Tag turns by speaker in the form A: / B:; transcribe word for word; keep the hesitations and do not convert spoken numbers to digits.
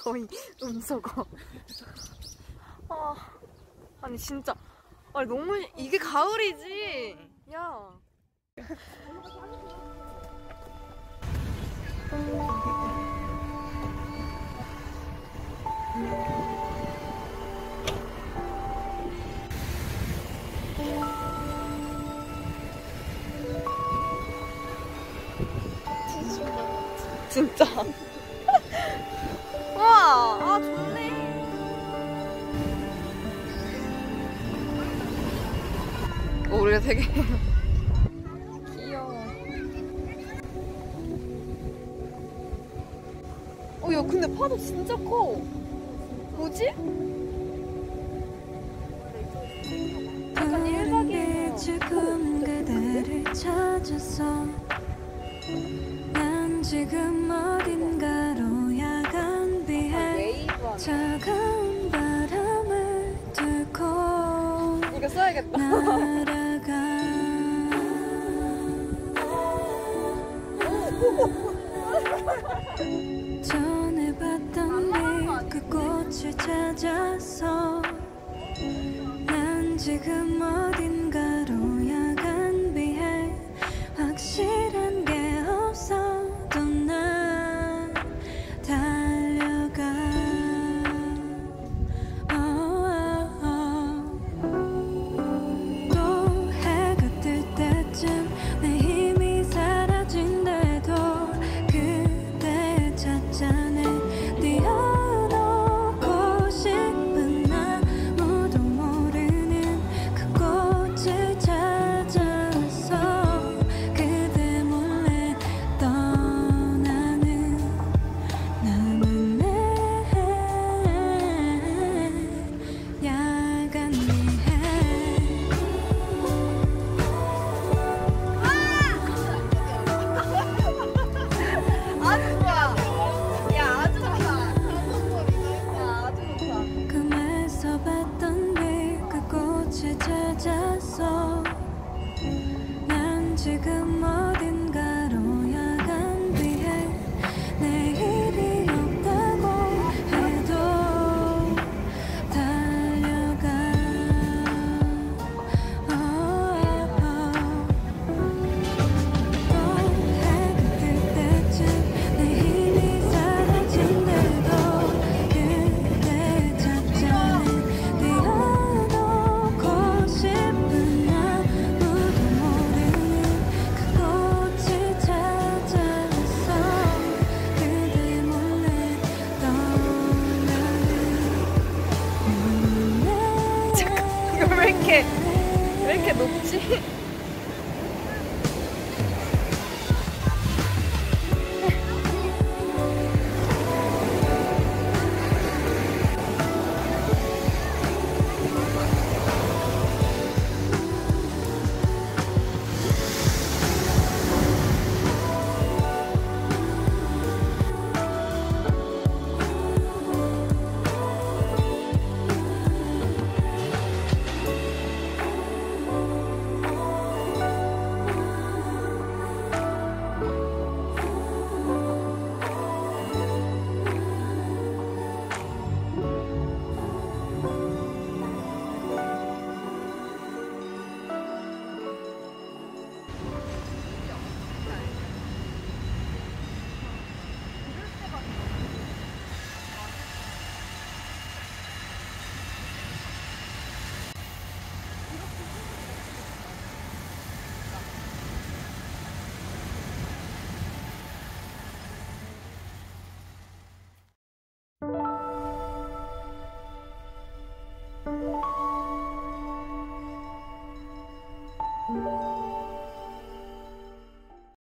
A: 거의 음소거. 아, 아니 진짜 아니 너무 이게 가을이지. 야. 진짜. 와, 아 좋네. 어, 우리가 되게 귀여워. 어, 야, 근데 파도 진짜 커. 뭐지? 약간 일 박이에요.
B: 지금 그대를 찾았어. 난 지금 어딘가로 야간 비에 차가운 바람을 들고
A: 이거 써야겠다.
B: 날아가. 전에 봤던 그 꽃을 찾아서 난 지금 어딘가로 야간 비에 확실한 게 없어도 난 달려가. oh, oh, oh. 또 해가 뜰 때쯤 내 힘이 사라진대도 그대 찾자네. 띄어놓고 싶은 아무도 모르는 그 꽃을 찾아서 그대 몰래 떠나는 나만의 야간 비에.
A: 아주 좋아. 야, 아주 좋다. 야, 아주 좋다.
B: 꿈에서 봤던 그 꽃을 찾아서 난 지금